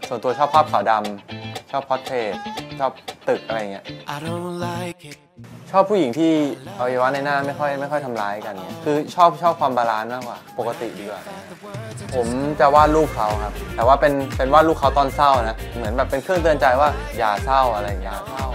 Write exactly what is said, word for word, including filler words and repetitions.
ส่วนตัวชอบภาพขาวดำชอบพอร์เทรตชอบตึกอะไรเงี้ยชอบผู้หญิงที่อวัยวะในหน้าไม่ค่อยไม่ค่อยทำร้ายกันเนี่ยคือชอบชอบความบาลานซ์มากกว่าปกติดีกว่าผมจะวาดรูปเขาครับแต่ว่าเป็นเป็นวาดรูปเขาตอนเศร้านะเหมือนแบบเป็นเครื่องเตือนใจว่าอย่าเศร้าอะไรอย่าเศร้า